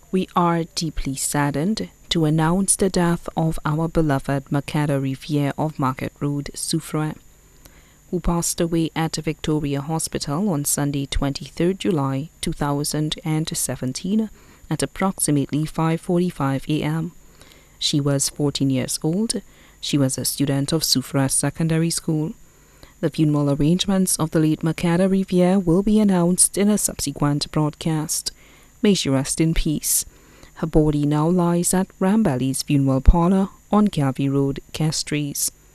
We are deeply saddened to announce the death of our beloved Makada Riviere of Market Road, Soufrière, who passed away at Victoria Hospital on Sunday, 23rd July 2017 at approximately 5:45 a.m. She was 14 years old. She was a student of Soufrière Secondary School. The funeral arrangements of the late Makada Riviere will be announced in a subsequent broadcast. May she rest in peace. Her body now lies at Rambali's Funeral Parlour on Calvi Road, Castries.